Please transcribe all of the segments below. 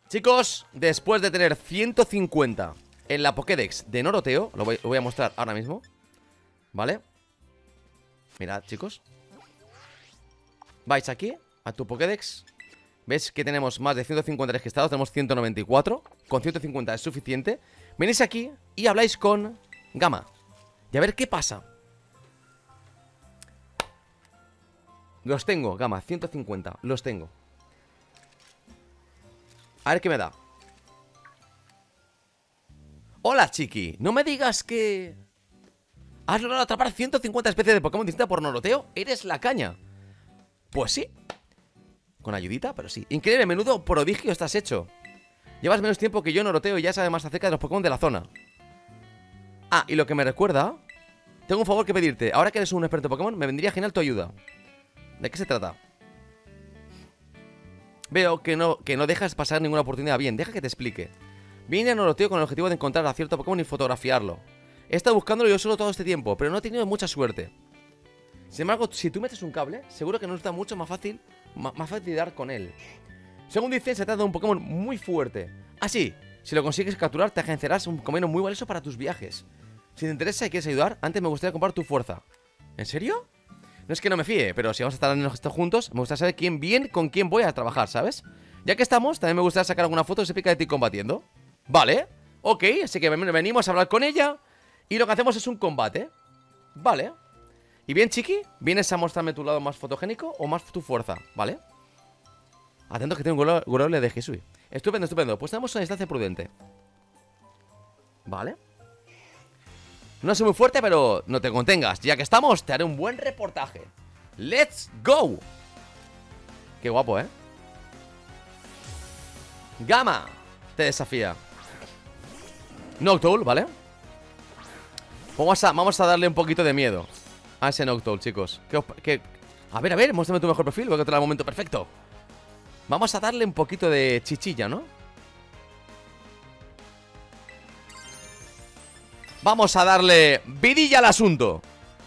Chicos, después de tener 150 en la Pokédex de Noroteo, lo voy a mostrar ahora mismo, ¿vale? Mirad, chicos. Vais aquí, a tu Pokédex. ¿Ves que tenemos más de 150 registrados? Tenemos 194. Con 150 es suficiente. Venís aquí y habláis con Gama. Y a ver qué pasa. Los tengo, Gama, 150. Los tengo. A ver qué me da. Hola, chiqui. No me digas que... ¿Has logrado atrapar 150 especies de Pokémon distintas por Noroteo? Eres la caña. Pues sí. Con ayudita, pero sí. Increíble, menudo prodigio estás hecho. Llevas menos tiempo que yo en Noroteo y ya sabes más acerca de los Pokémon de la zona. Ah, y lo que me recuerda... Tengo un favor que pedirte. Ahora que eres un experto en Pokémon, me vendría genial tu ayuda. ¿De qué se trata? Veo que no dejas pasar ninguna oportunidad. Bien, deja que te explique. Vine a Noroteo con el objetivo de encontrar a cierto Pokémon y fotografiarlo. He estado buscándolo yo solo todo este tiempo, pero no he tenido mucha suerte. Sin embargo, si tú metes un cable, seguro que nos está mucho más fácil dar con él. Según dicen, se trata de un Pokémon muy fuerte. Así, si lo consigues capturar, te agenciarás un Pokémon muy valioso para tus viajes. Si te interesa y quieres ayudar, antes me gustaría comprar tu fuerza. ¿En serio? No es que no me fíe, pero si vamos a estar en esto juntos, me gustaría saber con quién voy a trabajar, ¿sabes? Ya que estamos, también me gustaría sacar alguna foto que se pica de ti combatiendo. Vale, ok, así que venimos a hablar con ella y lo que hacemos es un combate. Vale. ¿Y bien, chiqui? ¿Vienes a mostrarme tu lado más fotogénico o más tu fuerza? ¿Vale? Atento que tengo un Growlithe de Hisui. Estupendo, estupendo. Pues tenemos una distancia prudente. Vale. No soy muy fuerte, pero no te contengas. Ya que estamos, te haré un buen reportaje. ¡Let's go! Qué guapo, ¿eh? Gama te desafía. Noctowl, ¿vale? Vamos a darle un poquito de miedo a ese Noctowl, chicos. A ver, muéstrame tu mejor perfil. Voy a encontrar el momento perfecto. Vamos a darle un poquito de chichilla, ¿no? Vamos a darle vidilla al asunto.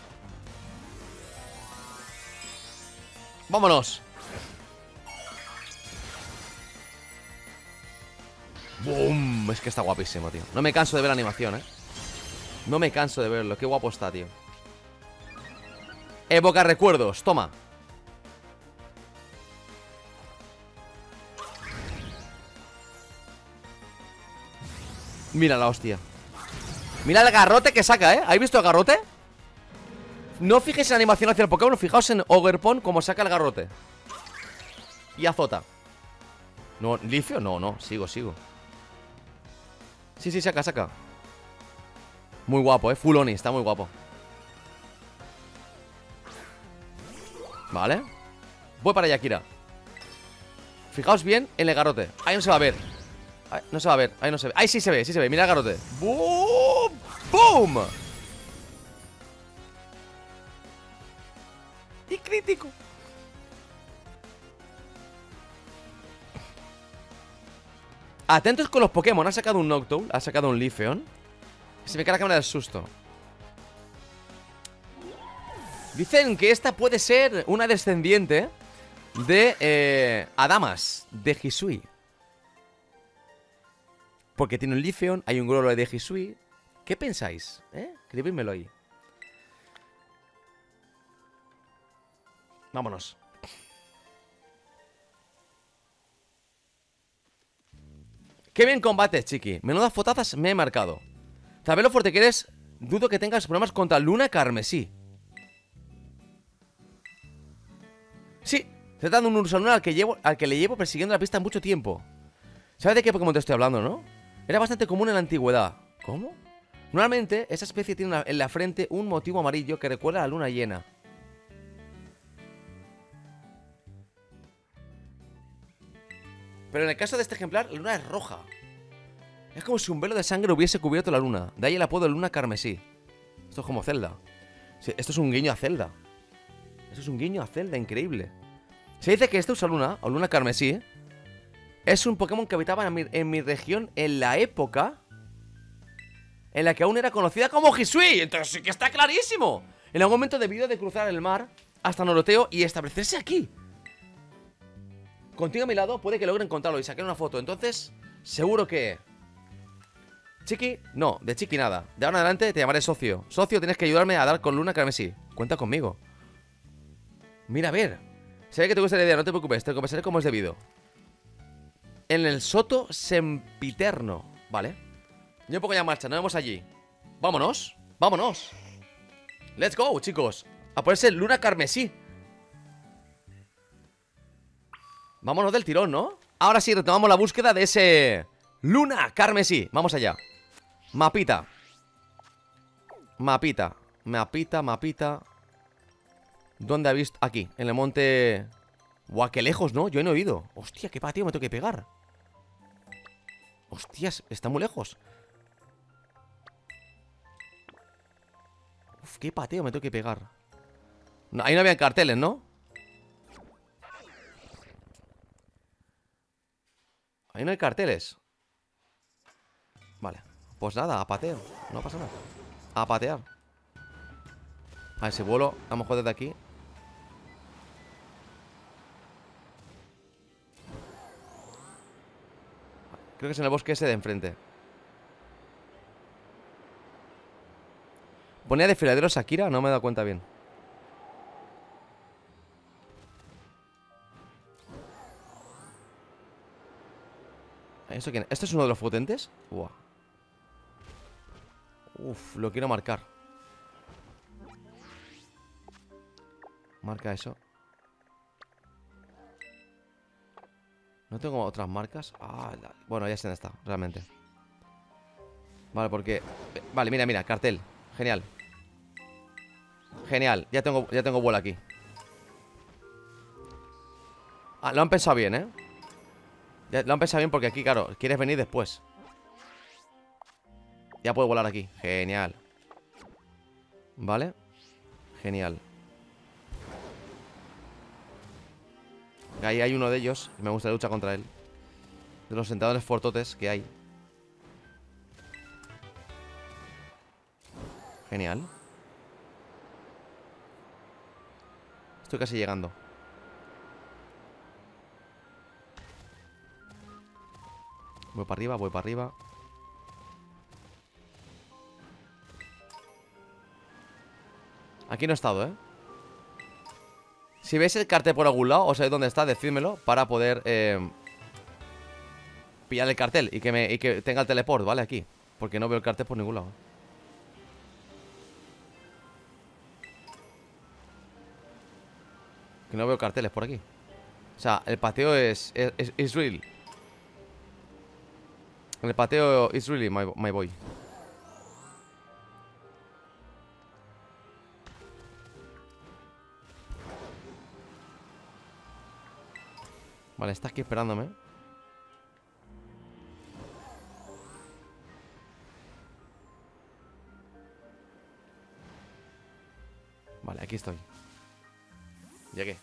Vámonos. ¡Bum! Es que está guapísimo, tío. No me canso de ver la animación, ¿eh? No me canso de verlo. Qué guapo está, tío. Evoca recuerdos. Toma. Mira la hostia. Mira el garrote que saca, ¿eh? ¿Habéis visto el garrote? No fijéis en la animación hacia el Pokémon. Fijaos en Ogerpon como saca el garrote. Y azota. No, ¿Licio? No, sigo. Sí, saca. Muy guapo, Full Oni, está muy guapo. Vale. Voy para allá, Kira. Fijaos bien en el garrote. Ahí no se va a ver. No se va a ver, ahí no se ve. Ahí sí se ve, mira el garrote. ¡Bum! ¡Bum! Y crítico. Atentos con los Pokémon. Ha sacado un Noctowl, ha sacado un Leafeon. Se me cae la cámara del susto. Dicen que esta puede ser una descendiente de Adamas, de Hisui. Porque tiene un Leafeon, hay un Growlithe de Hisui. ¿Qué pensáis? Escribídmelo ahí. Vámonos. Qué bien combates, chiqui. Menudas fotazas me he marcado. Sabes lo fuerte que eres. Dudo que tengas problemas contra Luna Carmesí. Sí, se trata de un Ursaluna al que le llevo persiguiendo la pista mucho tiempo. ¿Sabes de qué Pokémon te estoy hablando, no? Era bastante común en la antigüedad. ¿Cómo? Normalmente, esa especie tiene en la frente un motivo amarillo que recuerda a la luna llena. Pero en el caso de este ejemplar, la luna es roja. Es como si un velo de sangre hubiese cubierto la luna. De ahí el apodo de Luna Carmesí. Esto es como Zelda. Sí, esto es un guiño a Zelda. Esto es un guiño a Zelda, increíble. Se dice que este Ursaluna, o Luna Carmesí, es un Pokémon que habitaba en mi región en la época en la que aún era conocida como Hisui. Entonces sí que está clarísimo. En algún momento debido de cruzar el mar hasta Noroteo y establecerse aquí. contigo a mi lado puede que logre encontrarlo y sacar una foto. Entonces, seguro que... Chiqui, no, de Chiqui nada. De ahora en adelante te llamaré socio. Socio, tienes que ayudarme a dar con Luna Carmesí. Cuenta conmigo. Mira, a ver. Sé que te gusta la idea, no te preocupes, te compensaré como es debido. En el Soto Sempiterno. Vale. Yo me pongo ya en marcha, nos vemos allí. Vámonos, vámonos. Let's go, chicos. A ponerse Luna Carmesí. Vámonos del tirón, ¿no? Ahora sí, retomamos la búsqueda de ese Luna Carmesí. Vamos allá. Mapita. Mapita. Mapita, mapita. ¿Dónde ha visto? Aquí, en el monte... Guau, qué lejos, ¿no? Yo no he oído. Hostia, qué pateo me tengo que pegar. Hostias, está muy lejos. Uf, qué pateo me tengo que pegar. No, ahí no había carteles, ¿no? Ahí no hay carteles. Vale, pues nada, a pateo. No pasa nada. A patear. A ver si vuelo, a lo mejor desde aquí. Creo que es en el bosque ese de enfrente. Ponía desfiladero Shakira, no me he dado cuenta bien. ¿Esto quién? ¿Esto es uno de los potentes? Buah. Uf, lo quiero marcar. Marca eso. ¿No tengo otras marcas? Ah, bueno, ya sé dónde está, realmente. Vale, porque... Vale, mira, mira, cartel. Genial. Genial, ya tengo vuelo aquí. Ah, lo han pensado bien, ¿eh? Ya, lo han pensado bien porque aquí, claro, quieres venir después. Ya puedo volar aquí, genial. Vale. Genial. Ahí hay uno de ellos y me gustaría luchar contra él. De los sentadores fortotes que hay. Genial. Estoy casi llegando. Voy para arriba, voy para arriba. Aquí no he estado, ¿eh? Si veis el cartel por algún lado o sabéis dónde está, decídmelo para poder pillar el cartel y que tenga el teleport, ¿vale? Aquí. Porque no veo el cartel por ningún lado. Que no veo carteles por aquí. O sea, el pateo es real. El pateo is really my boy. Vale, está aquí esperándome. Vale, aquí estoy. Llegué.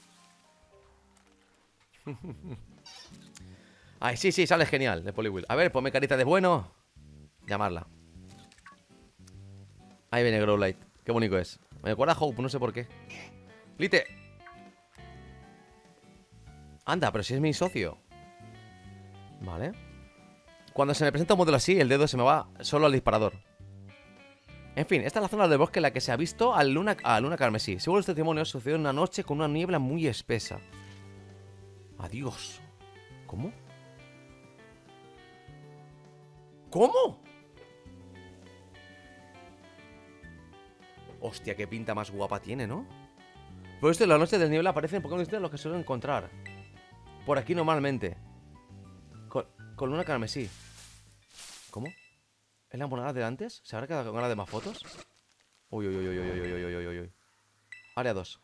Ay, sí, sí, sale genial de Poliwheel. A ver, ponme carita de bueno. Llamarla. Ahí viene Growlite. Qué bonito es. Me recuerda a Hope, no sé por qué. Lite. Anda, pero si es mi socio. Vale. Cuando se me presenta un modelo así, el dedo se me va solo al disparador. En fin, esta es la zona del bosque en la que se ha visto a Luna Carmesí. Según los testimonios, sucedió una noche con una niebla muy espesa. Adiós. ¿Cómo? ¿Cómo? Hostia, qué pinta más guapa tiene, ¿no? Por esto en la noche de niebla aparecen Pokémon distintos a los que suelen encontrar. Por aquí normalmente. Con Luna Carmesí. ¿Cómo? ¿Es la monada de antes? ¿Se habrá quedado con ganas de más fotos? Uy, uy, uy, uy, uy, uy, uy, uy, uy, uy. Área 2.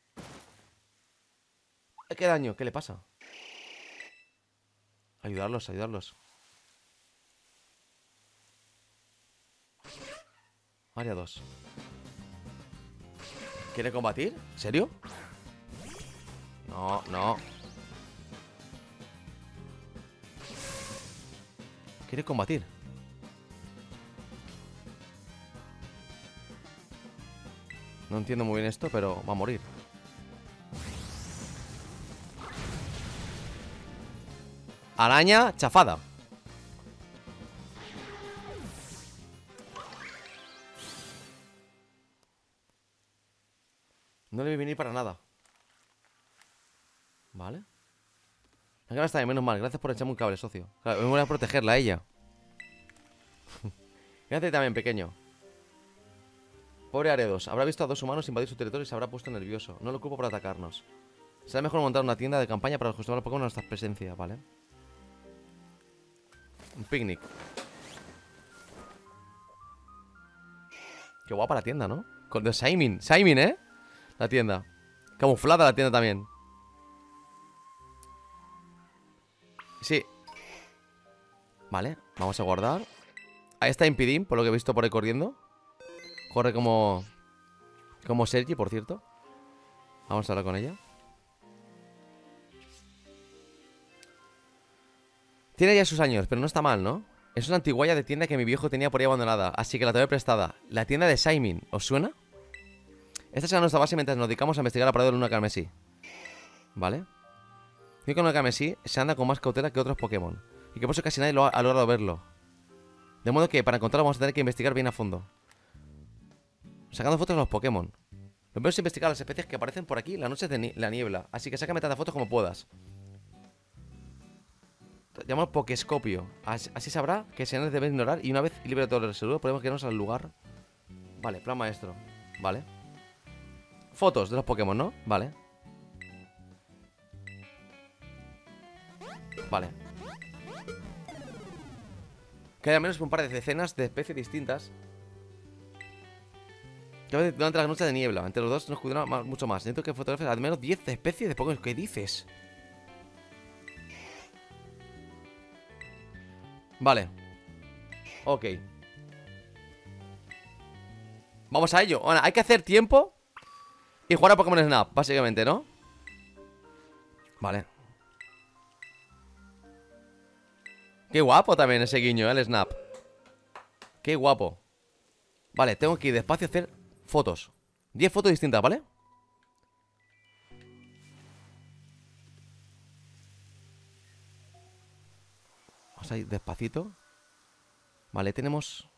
¿Qué daño? ¿Qué le pasa? Ayudarlos, ayudarlos. Área 2. ¿Quiere combatir? ¿En serio? No, no. ¿Quiere combatir? No entiendo muy bien esto, pero va a morir. Araña chafada. No le vi venir para nada. Vale. La cara está bien, menos mal. Gracias por echarme un cable, socio. Claro, me voy a protegerla a ella. Gracias también, pequeño. Pobre Aredos. Habrá visto a 2 humanos invadir su territorio y se habrá puesto nervioso. No lo culpo por atacarnos. Será mejor montar una tienda de campaña para acostumbrarnos a Pokémon a nuestra presencia, ¿vale? Un picnic. Qué guapa la tienda, ¿no? Con de Shaymin. Shaymin, ¿eh? La tienda. Camuflada la tienda también. Sí. Vale, vamos a guardar. Ahí está Impidin, por lo que he visto por ahí corriendo. Corre como Sergi, por cierto. Vamos a hablar con ella. Tiene ya sus años, pero no está mal, ¿no? Es una antiguaya de tienda que mi viejo tenía por ahí abandonada, así que la tomé prestada. La tienda de Shaymin, ¿os suena? Esta será nuestra base mientras nos dedicamos a investigar la parada de Luna Carmesí. ¿Vale? Y con Luna Carmesí se anda con más cautela que otros Pokémon, y que por eso casi nadie ha logrado verlo. De modo que para encontrarlo vamos a tener que investigar bien a fondo, sacando fotos de los Pokémon. Lo peor es investigar las especies que aparecen por aquí en las noches de la niebla, así que sácame tantas fotos como puedas. Llamamos Pokescopio. Así sabrá que señales deben ignorar y una vez libre de todo el reservo podemos quedarnos al lugar. Vale, plan maestro. Vale. Fotos de los Pokémon, ¿no? Vale. Vale. Que hay al menos un par de decenas de especies distintas que durante las noches de niebla. Entre los dos nos cuidará mucho más. Necesito que fotografies al menos 10 especies de Pokémon. ¿Qué dices? Vale. Ok. Vamos a ello. Bueno, hay que hacer tiempo y jugar a Pokémon Snap, básicamente, ¿no? Vale. Qué guapo también ese guiño, el Snap. Qué guapo. Vale, tengo que ir despacio a hacer fotos. 10 fotos distintas, ¿vale? Vamos a ir despacito. Vale, tenemos...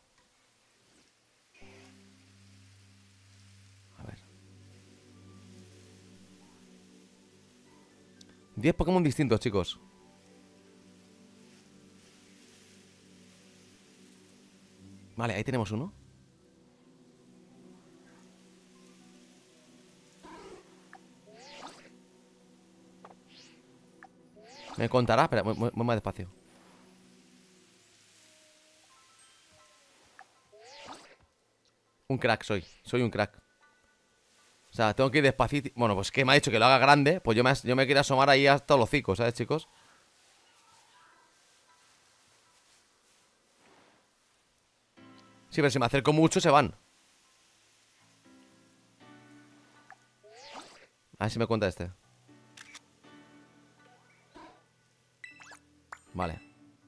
A ver. 10 Pokémon distintos, chicos. Vale, ahí tenemos uno. Me contará, espera, voy más despacio. Un crack soy un crack. O sea, tengo que ir despacito. Bueno, pues que me ha dicho que lo haga grande. Pues yo me quiero asomar ahí hasta los hocicos, ¿sabes, chicos? Sí, pero si me acerco mucho se van. A ver si me cuenta este. Vale.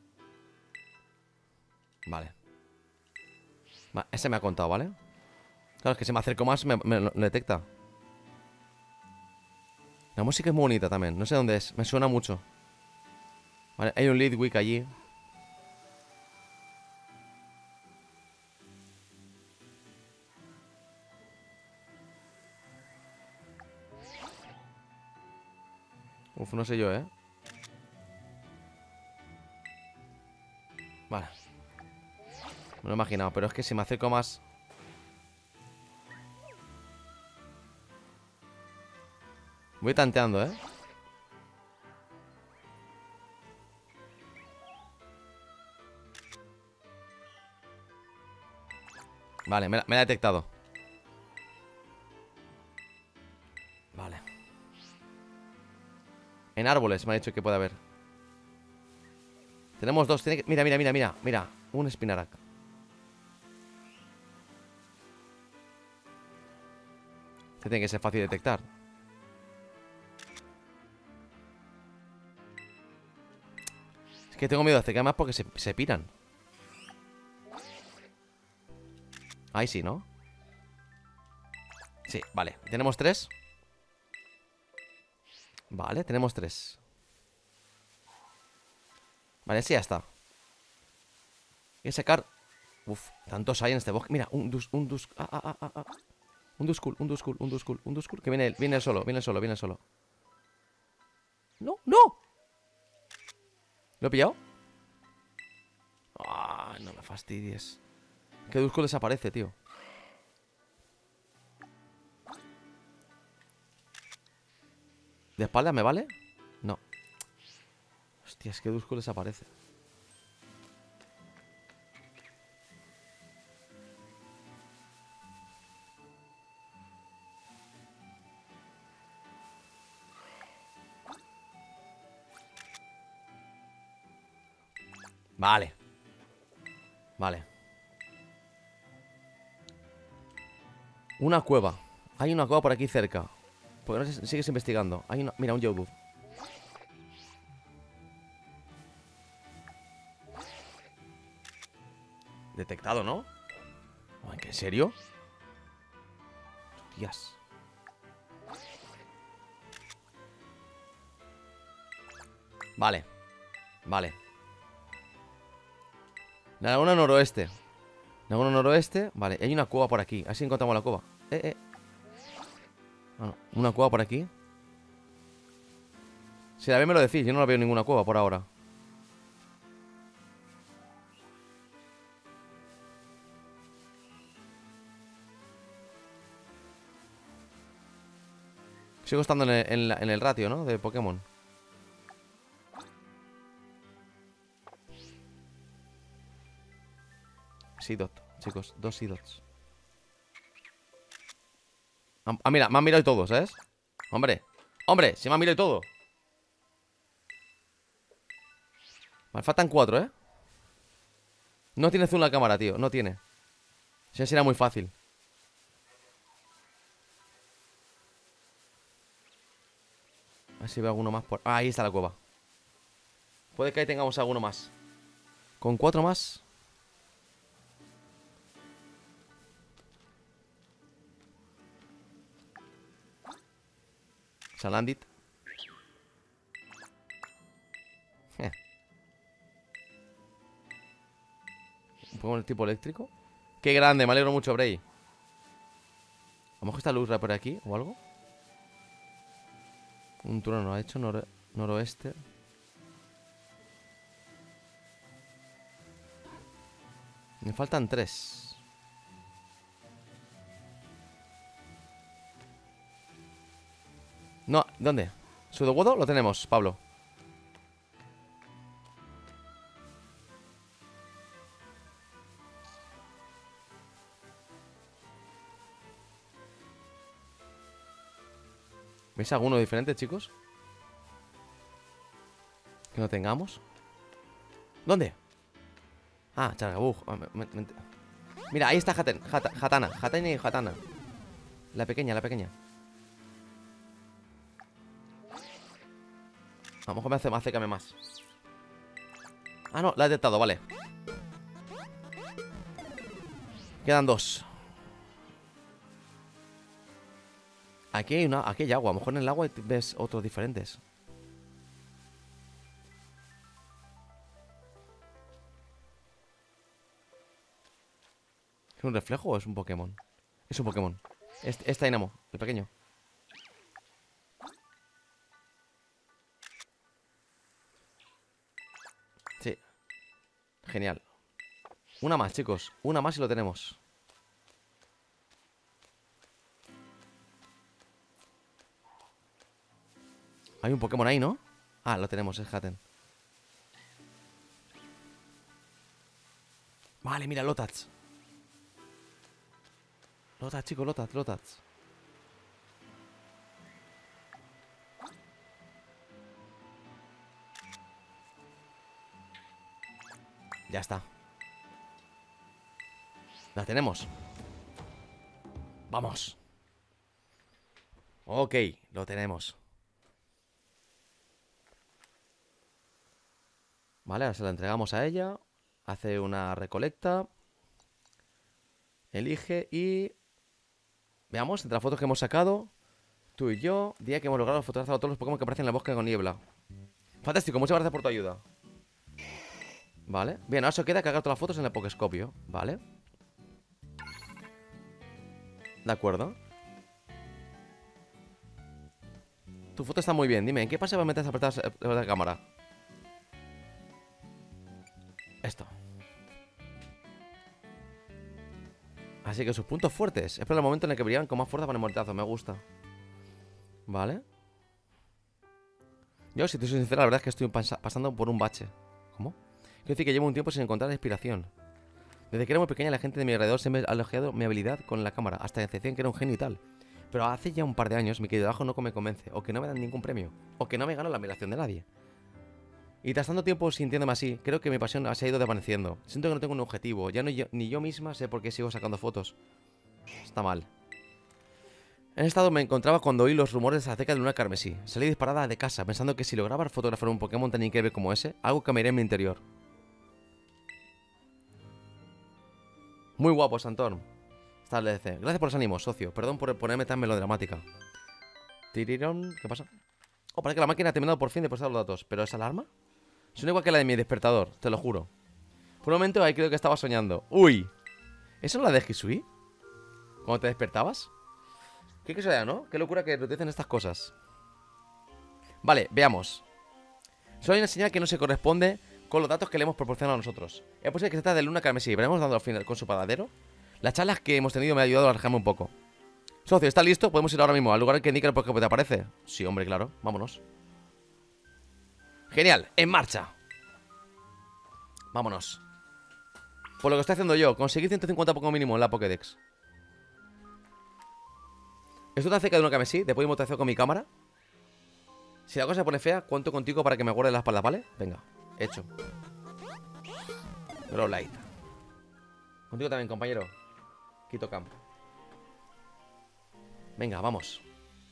Vale. Ese me ha contado, ¿vale? Claro, es que si me acerco más me lo detecta. La música es muy bonita también. No sé dónde es. Me suena mucho. Vale, hay un Litwick allí. Uf, no sé yo, ¿eh? Vale. Me lo he imaginado, pero es que si me acerco más... Voy tanteando, ¿eh? Vale, me la ha detectado. Vale. En árboles me ha dicho que puede haber. Tenemos dos. Mira, mira, mira, mira. Mira, un Spinarak. Este tiene que ser fácil de detectar. Es que tengo miedo de acercar más porque se piran. Ahí sí, ¿no? Sí, vale. ¿Tenemos 3? Vale, tenemos 3. Vale, ese ya está. Hay que sacar... Uf, tantos hay en este bosque. Mira, un Duskull. Que viene el solo, viene el solo. ¡No, no! ¿Lo he pillado? Ah, no me fastidies. Que Duskull desaparece, tío. ¿De espalda me vale? No. Hostia, es que Duskull desaparece. Vale. Vale. Una cueva. Hay una cueva por aquí cerca. ¿Por qué no sigues investigando? Hay una... Mira, un Geodude. Detectado, ¿no? ¿En serio? Hostias. Vale. Vale. La laguna noroeste. Laguna noroeste. Vale, hay una cueva por aquí. A ver si encontramos la cueva. Ah, no. Una cueva por aquí. Si la veis me lo decís. Yo no la veo en ninguna cueva por ahora. Sigo estando en el ratio, ¿no? De Pokémon. Seedot, chicos, 2 Seedots. Ah, mira, me han mirado y todo, ¿sabes? Hombre, hombre, se me han mirado y todo. Vale, faltan 4, ¿eh? No tiene zoom la cámara, tío, no tiene. Si no será muy fácil. A ver si veo alguno más por... Ah, ahí está la cueva. Puede que ahí tengamos alguno más. Con 4 más. Salandit. Un poco el tipo eléctrico. Qué grande, me alegro mucho, Bray. A lo mejor está Luzra por aquí o algo. Un turno no ha hecho, noroeste. Me faltan 3. No, ¿dónde? Sudowoodo lo tenemos, Pablo. ¿Veis alguno diferente, chicos? Que no tengamos. ¿Dónde? Ah, Chargabug. Mira, ahí está Hatana. Hatana y Hatana. La pequeña, la pequeña. A lo mejor me acércame más. Ah, no, la he detectado, vale. Quedan 2. Aquí hay aquí hay agua. A lo mejor en el agua ves otros diferentes. ¿Es un reflejo o es un Pokémon? Es un Pokémon. Este Dynamo, el pequeño. Sí. Genial. Una más, chicos. Una más y lo tenemos. Hay un Pokémon ahí, ¿no? Ah, lo tenemos, es Haten. Vale, mira, Lotats. Lotats, chicos, Lotats. Ya está. La tenemos. Vamos. Ok, lo tenemos. Vale, ahora se la entregamos a ella. Hace una recolecta. Elige y... Veamos, entre las fotos que hemos sacado, tú y yo, día que hemos logrado fotografiar a todos los Pokémon que aparecen en la bosque con niebla. Fantástico, muchas gracias por tu ayuda. Vale. Bien, ahora solo queda cargar todas las fotos en el Pokescopio. Vale. De acuerdo. Tu foto está muy bien. Dime, ¿en qué pase va a meter apretadas la cámara? Esto. Así que sus puntos fuertes. Es por el momento en el que brillan con más fuerza para el mortazo. Me gusta. Vale. Yo, si te soy sincero, la verdad es que estoy pasando por un bache. ¿Cómo? Quiero decir que llevo un tiempo sin encontrar inspiración. Desde que era muy pequeña, la gente de mi alrededor se me ha elogiado mi habilidad con la cámara. Hasta decían que era un genio y tal. Pero hace ya un par de años mi querido trabajo no me convence. O que no me dan ningún premio. O que no me gano la admiración de nadie. Y tras tanto tiempo sintiéndome así, creo que mi pasión se ha ido desvaneciendo. Siento que no tengo un objetivo. Ya no ni yo misma sé por qué sigo sacando fotos. Está mal. En estado me encontraba cuando oí los rumores acerca de Luna Carmesí. Salí disparada de casa pensando que si lograba fotografiar un Pokémon tan increíble como ese, algo cambiaría en mi interior. Muy guapo, Santorm. Establece. Gracias por los ánimos, socio. Perdón por ponerme tan melodramática. Tirirón. ¿Qué pasa? Oh, parece que la máquina ha terminado por fin de procesar los datos. ¿Pero esa alarma? Suena igual que la de mi despertador, te lo juro. Por un momento ahí creo que estaba soñando. ¡Uy! ¿Eso es la de Hisui? ¿Cuando te despertabas? Qué casualidad, ¿no? Qué locura que utilicen estas cosas. Vale, veamos. Solo hay una señal que no se corresponde con los datos que le hemos proporcionado a nosotros. Es posible que se trate de Luna Carmesí. ¿Veremos dando al final con su paradero? Las charlas que hemos tenido me han ayudado a alejarme un poco. Socio, ¿está listo? Podemos ir ahora mismo al lugar que indica el Pokémon que te aparece. Sí, hombre, claro. Vámonos. Genial, en marcha. Vámonos. Por lo que estoy haciendo yo, conseguir 150 Pokémon mínimo en la Pokédex. ¿Esto tan cerca de una Carmesí? ¿Te puedo mostración con mi cámara? Si la cosa se pone fea, cuento contigo para que me guarde la espalda, ¿vale? Venga, hecho. Growlite. Contigo también, compañero. Quito campo. Venga, vamos.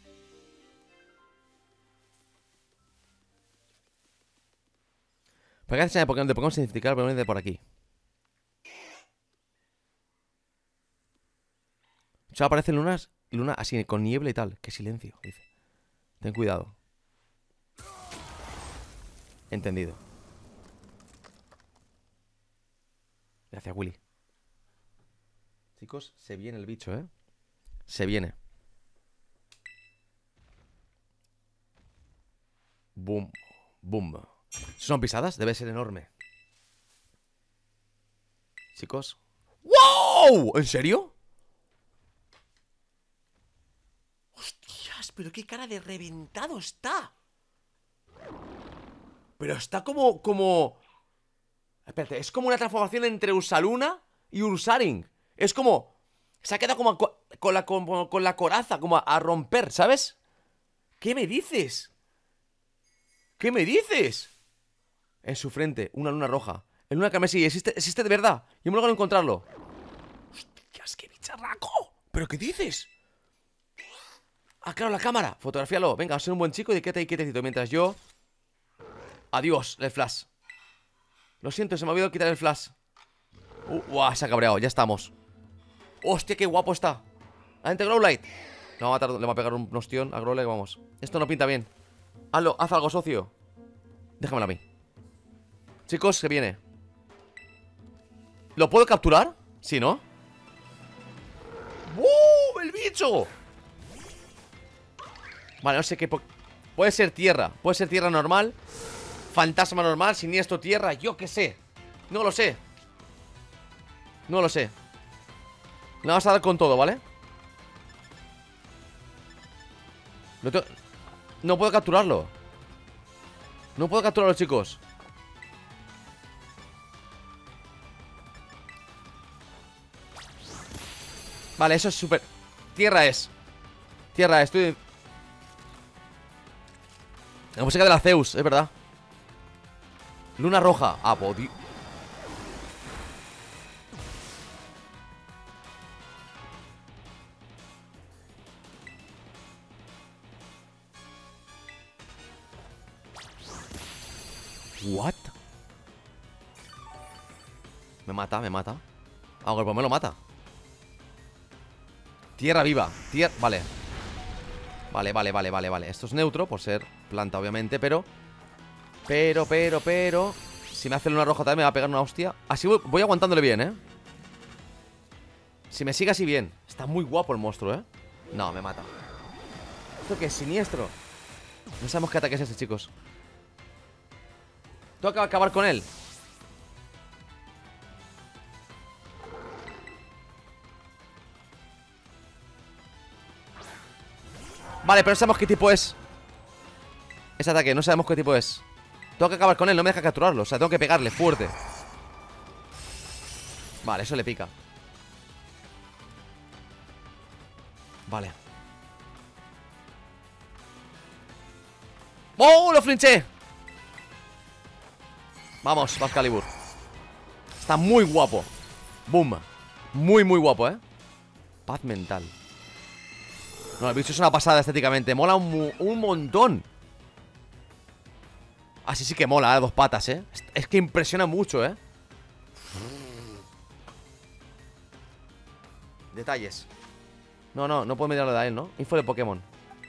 ¿Para qué haces de Pokémon sin identificar Pokémon de por aquí? Solo aparecen lunas así, con niebla y tal. Qué silencio, dice. Ten cuidado. Entendido. Gracias, Willy. Chicos, se viene el bicho, ¿eh? Se viene. Boom. Boom. ¿Son pisadas? Debe ser enorme. Chicos. ¡Wow! ¿En serio? ¡Hostias! Pero qué cara de reventado está. Pero está como... Espérate, es como una transformación entre Ursaluna y Ursaring. Es como... Se ha quedado como con la coraza, como a romper, ¿sabes? ¿Qué me dices? ¿Qué me dices? En su frente, una luna roja. En Luna Carmesí, existe de verdad. Yo me logro encontrarlo. ¡Hostias, qué bicharraco! ¿Pero qué dices? Ah, claro, la cámara. Fotografíalo. Venga, soy un buen chico y quédate ahí quietecito mientras yo... Adiós, el flash. Lo siento, se me ha olvidado quitar el flash. Se ha cabreado, ya estamos. Hostia, qué guapo está. Adentro Growlite. Le va a pegar un ostión a Growlite, vamos. Esto no pinta bien. Hazlo, haz algo, socio. Déjamelo a mí. Chicos, se viene. ¿Lo puedo capturar? Sí, ¿no? ¡El bicho! Vale, no sé qué... Puede ser tierra. Puede ser tierra normal. Fantasma normal, siniestro tierra. Yo qué sé. No lo sé. No lo sé. Le vamos a dar con todo, ¿vale? No puedo capturarlo. No puedo capturarlo, chicos. Vale, eso es súper... Tierra es. Estoy... La música de la Zeus, es verdad. Luna roja. Ah, body. What? Me mata. Ah, pues me lo mata. Tierra viva. Vale. Vale. Esto es neutro por ser planta, obviamente, pero... Si me hace luna roja también me va a pegar una hostia. Así voy aguantándole bien, ¿eh? Si me sigue así bien. Está muy guapo el monstruo, ¿eh? No, me mata. ¿Esto qué es? Siniestro. No sabemos qué ataque es ese, chicos. Tengo que acabar con él. Vale, pero no sabemos qué tipo es ese ataque, no sabemos qué tipo es. Tengo que acabar con él, no me deja capturarlo. O sea, tengo que pegarle fuerte. Vale, eso le pica. Vale. ¡Oh! ¡Lo flinché! Vamos, Excalibur. Está muy guapo. Boom. Muy, muy guapo, ¿eh? Paz mental. No, el bicho es una pasada estéticamente. Mola un montón. Así sí que mola, ¿eh? Dos patas, ¿eh? Es que impresiona mucho, ¿eh? Detalles. No puedo mirarlo de él, ¿no? Info de Pokémon.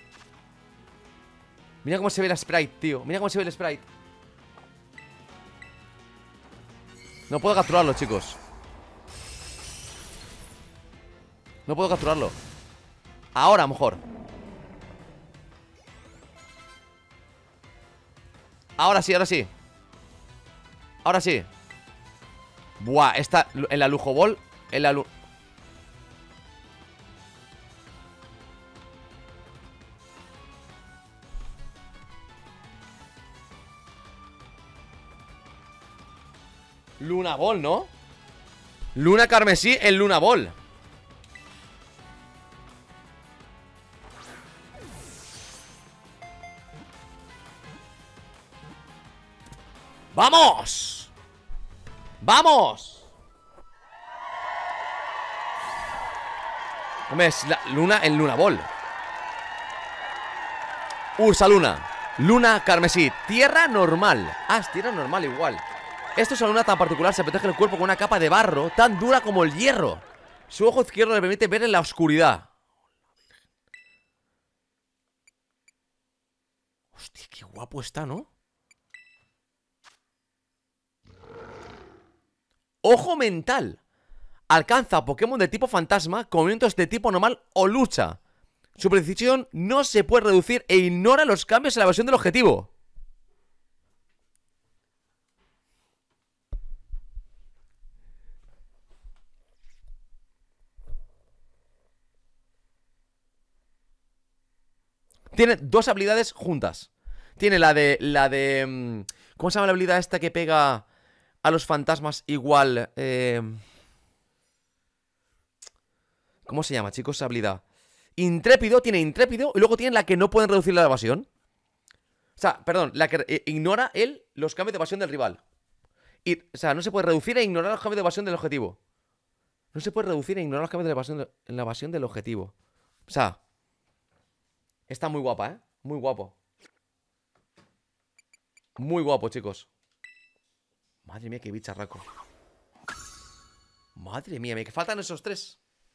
Mira cómo se ve el sprite, tío. Mira cómo se ve el sprite. No puedo capturarlo, chicos. No puedo capturarlo. Ahora, a lo mejor. Ahora sí, ahora sí. Ahora sí. Buah, esta en la Lujo Ball. En la Luna Ball, ¿no? Luna carmesí en Luna Ball. ¡Vamos! ¡Vamos! Hombre, es la Luna en Luna Ball. Ursa Luna. Luna carmesí. Tierra normal. Ah, es tierra normal igual. Esto es una luna tan particular. Se protege el cuerpo con una capa de barro tan dura como el hierro. Su ojo izquierdo le permite ver en la oscuridad. Hostia, qué guapo está, ¿no? Ojo mental. Alcanza a Pokémon de tipo fantasma con movimientos de tipo normal o lucha. Su precisión no se puede reducir e ignora los cambios en la versión del objetivo. Tiene dos habilidades juntas. Tiene la de ¿cómo se llama la habilidad esta que pega a los fantasmas igual? ¿Cómo se llama, chicos, esa habilidad? Intrépido, tiene intrépido. Y luego tiene la que no pueden reducir la evasión. O sea, perdón, la que ignora los cambios de evasión del rival. O sea, no se puede reducir e ignorar los cambios de evasión del objetivo. No se puede reducir e ignorar los cambios de la evasión del objetivo. O sea, está muy guapa, ¿eh? Muy guapo. Muy guapo, chicos. Madre mía, qué bicharraco. Madre mía, me faltan esos tres.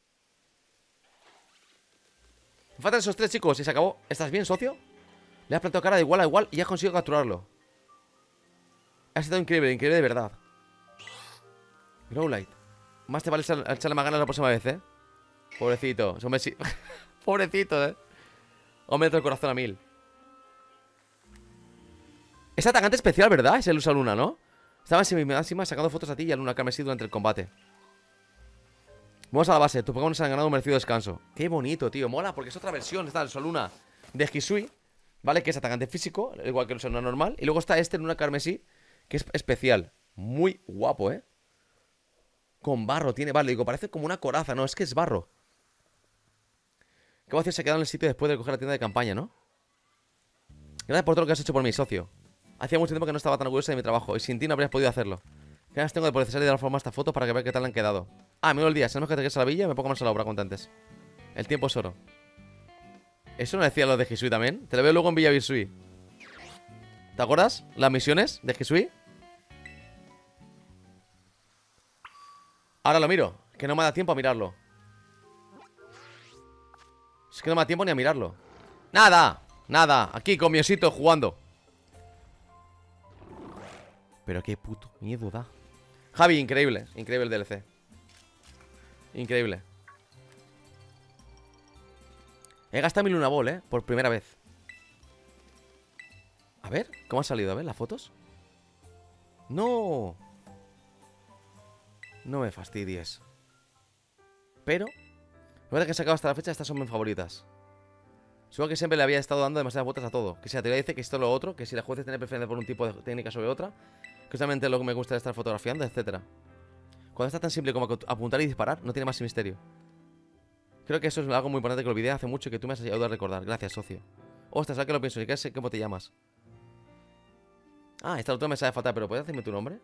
Me faltan esos tres, chicos, y se acabó. ¿Estás bien, socio? Le has plantado cara de igual a igual y has conseguido capturarlo. Ha sido increíble, increíble de verdad. Growlite. Más te vale echarle más ganas la próxima vez, ¿eh? Pobrecito. Hombre, sí. Pobrecito, ¿eh? Hombre, el corazón a 1000. Es atacante especial, ¿verdad? Es el Usa Luna, ¿no? Estaba en semimáxima sacando fotos a ti y a Luna Carmesí durante el combate. Vamos a la base. Tus Pokémon se han ganado un merecido descanso. Qué bonito, tío. Mola porque es otra versión. Está el Usa Luna de Hisui, ¿vale? Que es atacante físico, igual que el Usa Luna normal. Y luego está este Luna Carmesí, que es especial. Muy guapo, ¿eh? Con barro tiene, vale, digo, parece como una coraza. No, es que es barro. ¿Qué va a hacer? Se ha quedado en el sitio después de coger la tienda de campaña, ¿no? Gracias por todo lo que has hecho por mi socio. Hacía mucho tiempo que no estaba tan orgulloso de mi trabajo y sin ti no habrías podido hacerlo. ¿Qué ganas tengo de poder salir de la forma estas fotos para que vea qué tal han quedado? Ah, me voy el día. Sabemos que te quedas a la villa y me pongo más a la obra cuanto antes. El tiempo es oro. ¿Eso no decía lo de Hisui también? Te lo veo luego en Villa Hisui. ¿Te acuerdas? Las misiones de Hisui. Ahora lo miro. Que no me da tiempo a mirarlo. Es que no me da tiempo ni a mirarlo. ¡Nada! Nada. Aquí con mi osito jugando. Pero qué puto miedo da. Javi, increíble. Increíble el DLC. Increíble. He gastado mi Luna Ball, por primera vez. A ver, ¿cómo ha salido? A ver, las fotos. ¡No! No me fastidies. Pero la verdad que he sacado hasta la fecha, estas son mis favoritas. Supongo que siempre le había estado dando demasiadas vueltas a todo. Que si la teoría dice que esto es lo otro, que si la jueces tiene preferencia por un tipo de técnica sobre otra, que justamente es lo que me gusta de estar fotografiando, etcétera. Cuando está tan simple como apuntar y disparar, no tiene más misterio. Creo que eso es algo muy importante que olvidé hace mucho y que tú me has ayudado a recordar. Gracias, socio. Ostras, ¿sabes qué lo pienso? ¿Y qué sé cómo te llamas? Ah, esta otra me sabe faltar, pero ¿puedes decirme tu nombre?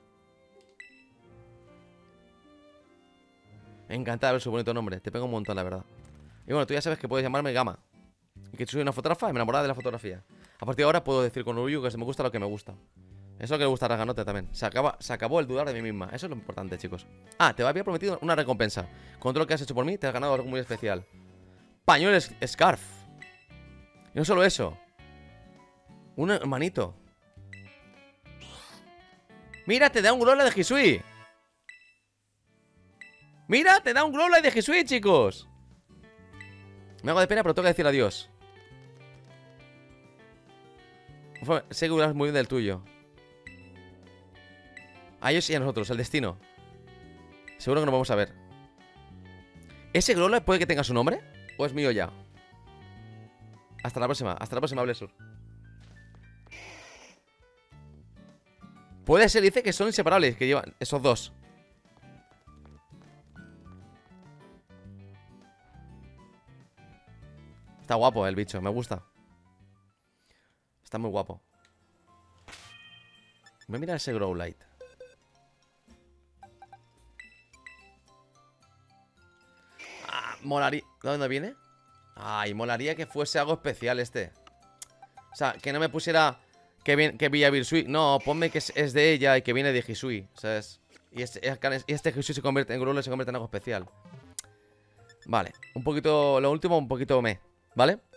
Encantado de ver su bonito nombre. Te pego un montón, la verdad. Y bueno, tú ya sabes que puedes llamarme Gama. Y que soy una fotógrafa y me enamorada de la fotografía. A partir de ahora puedo decir con orgullo que me gusta lo que me gusta. Eso es lo que le gusta a Raganote también. Se acabó el dudar de mí misma. Eso es lo importante, chicos. Ah, te había prometido una recompensa. Con todo lo que has hecho por mí, te has ganado algo muy especial. Pañuelo Scarf. Y no solo eso. Un hermanito. Mira, te da un Growlithe de Hisui. Mira, te da un Growlithe de Hisui, chicos. Me hago de pena, pero tengo que decir adiós. Sé que es muy bien del tuyo. A ellos y a nosotros, el destino. Seguro que nos vamos a ver. ¿Ese Growlithe puede que tenga su nombre? ¿O es mío ya? Hasta la próxima, Blessur. Puede ser, dice que son inseparables, que llevan esos dos. Está guapo el bicho, me gusta. Está muy guapo. Voy a mirar ese Growlithe. Ah, molaría. ¿De dónde viene? Ay, molaría que fuese algo especial este. O sea, que no me pusiera que Villa Birsui. No, ponme que es de ella y que viene de Hisui, ¿sabes? Y este Hisui se convierte en Growlithe, se convierte en algo especial. Vale, un poquito, lo último un poquito ¿vale?